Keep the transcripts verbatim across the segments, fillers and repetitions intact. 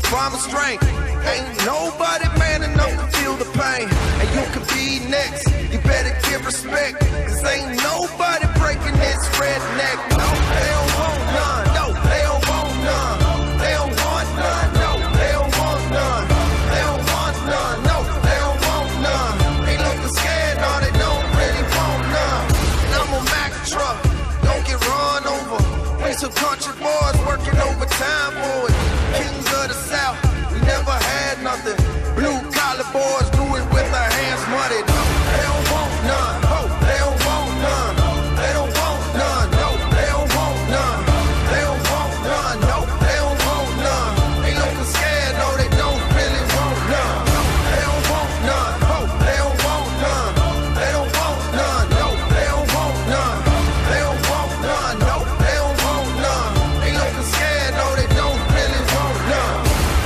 farmer's strength. Ain't nobody man enough to feel the pain. And you could be next, you better give respect. Cause ain't nobody breaking this redneck. No, they don't want none. No, they don't want none. They don't want none. No, they don't want none. They don't want none. No, they don't want none. They looking scared, no, they don't really want none. And I'm a Mack truck, don't get run over. We some country boys working overtime for it. Kings of the South, we never had nothing. Blue collar boys do it with their hands muddy. No, they don't want none. Oh, they don't want none. They don't want none. No, they don't want none. They don't want none. No, they don't want none. They looking scared, no, they don't really want none. They don't want none. Oh, they don't want none. They don't want none. No, they don't want none. They don't want none. No, they don't want none. They looking scared, no, they don't really want none.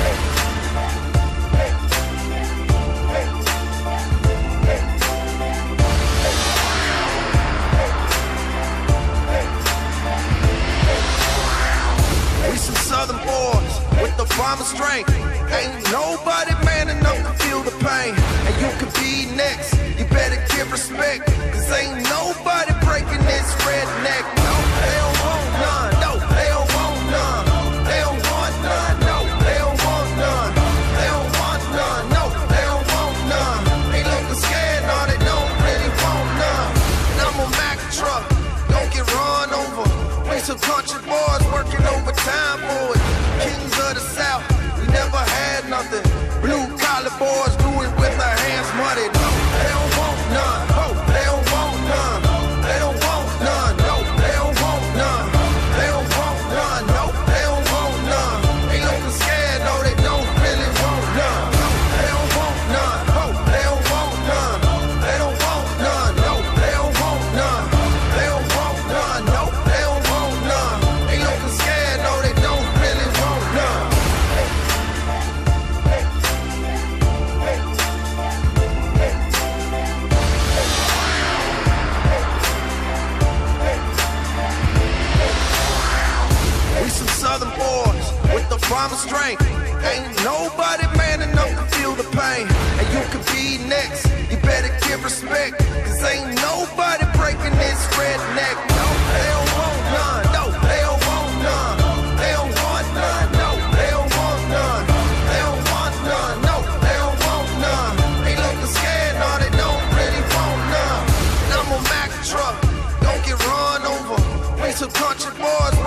We some southern boys with the farmer strength. Ain't nobody man enough to feel the pain. And you could be next, you better give respect. Cause ain't nobody breaking this redneck. No, they don't want none. No, they don't want none. They don't want none. No, they don't want none. They don't want none. No, they don't want none. They looking scared, no, they don't really want none. And I'm a Mack truck, don't get run over. We some country boys working overtime for it. Kings of the South, we never had nothing. Blue collar boys do it with their hands muddy. No, they don't want none. Oh, they don't want none. They don't want none. No, they don't want none. They don't want none. No, they don't want none. They looking scared, no, they don't really want none. They don't want none. Oh, they don't want none. They don't want none. No, they don't want none. They don't want none. No, they don't want none. They looking scared, no, they don't really want none. We some southern boys with the farmer strength. Ain't nobody man enough to feel the pain. And you could be next, you better give respect. Cause ain't nobody breaking this redneck. No, they don't want none. No, they don't want none. They don't want none. No, they don't want none. They don't want none. No, they don't want none. They looking scared, no, they don't really want none. And I'm a Mack truck, don't get run over. We some country boys